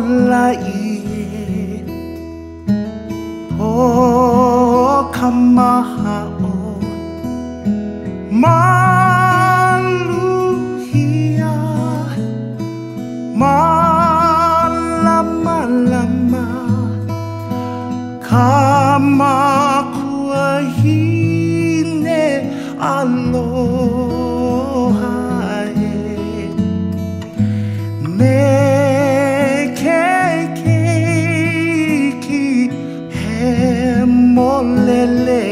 lai o kamahao maluhia malama kamakuahine aloha me keiki he molele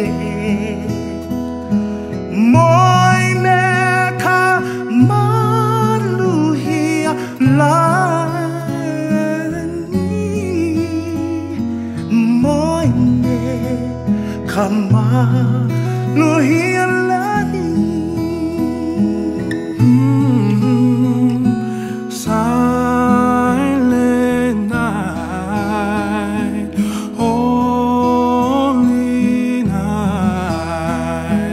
moine ka maluhia lani moine ka maluhia lani silent night, holy night,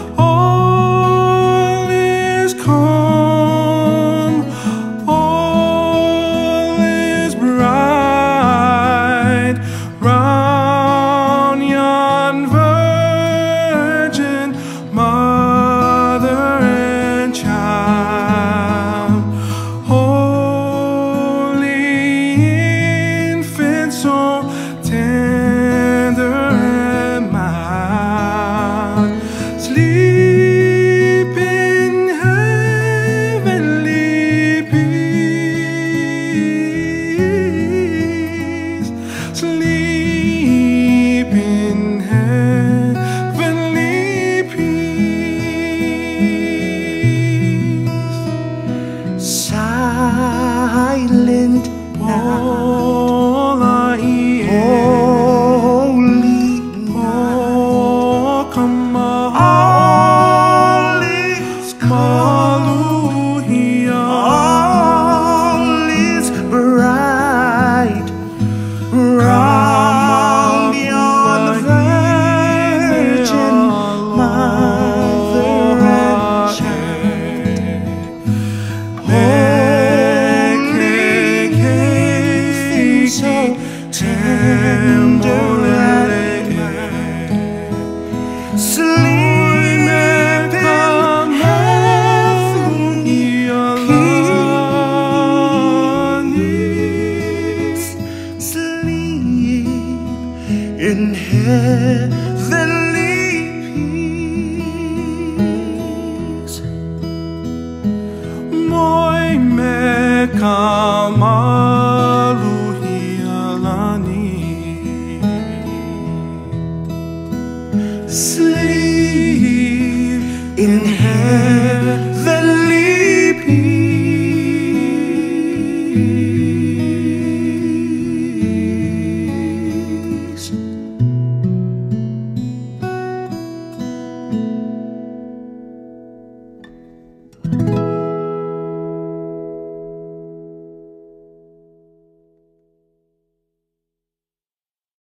all is calm, all is bright, round yon virgin mother and child, holy infant, so tender and mild, sleep in heavenly peace, sleep in heavenly peace. Silent night, holy night, all is calm, all is bright, round yon virgin mother and child, holy infant, so tender and mild, sleep in heavenly peace, sleep in heavenly peace. Moi me kamaluhia lani, Sleep in